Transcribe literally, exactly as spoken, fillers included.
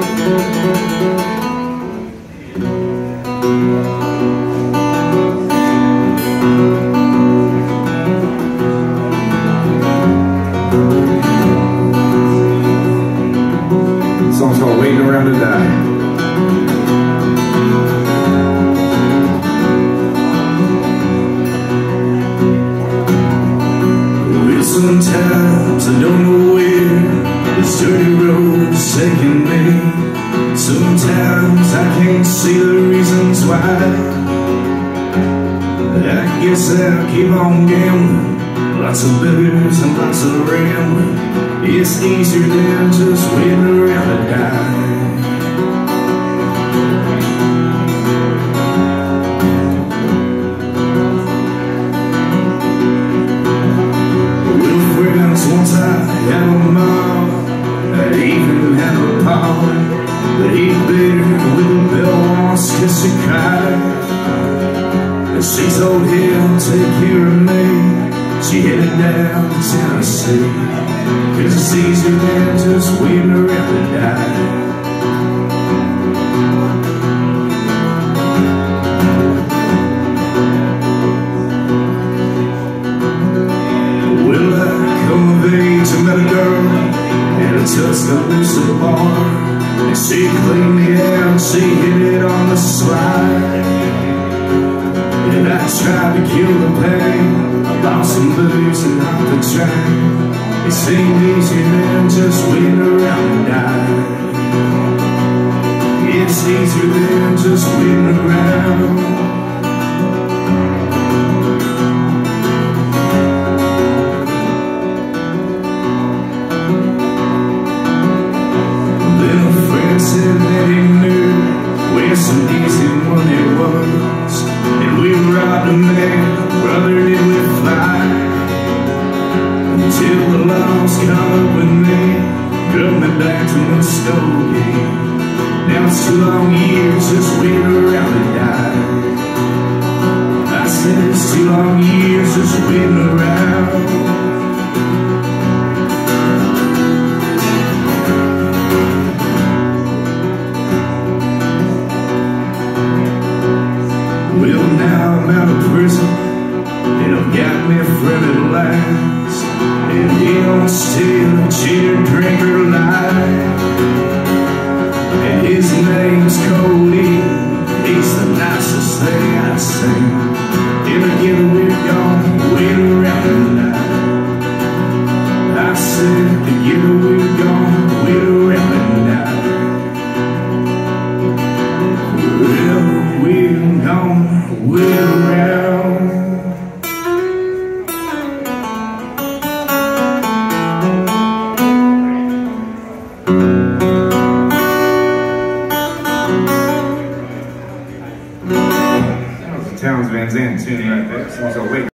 Song's called Waiting Around to Die. Well, sometimes I don't know where this dirty road's taking me. Sometimes I can't see the reasons why. I guess I'll keep on gambling. Lots of booze and lots of rambling. It's easier than just waiting around to die. With friends, once I had them all. I even had a pal, but he bitter with a bell once just to cry. And she told him, take care of me. She headed down to Tennessee, 'cause it's easier than just waiting around to die. Well, I come of age, I met a girl at a Tuscaloosa bar, and she cleaned me out, she hit it on the slide. And I tried to kill the pain, I bought some booze and hopped the train. It seemed easier than just waiting around to die. It's easier than just waiting around. Then a friend said that he knew where some easy money was, and we robbed a man, brother, did we fly, until the laws caught up with me, drove me back to Muskogee. Now it's two long years just waiting around to die. I said it's two long years just waiting around. Well, now I'm out of prison, and I've got me a friend at last, and he don't steal, cheat, or drink, or lie. And his name's Cody, he's the nicest thing I've seen. And together we're gonna wait around tonight. I said together we're gonna wait around tonight. Well, we're gonna wait around. That was a Towns Van Zandt tune right there. So I was like, wait.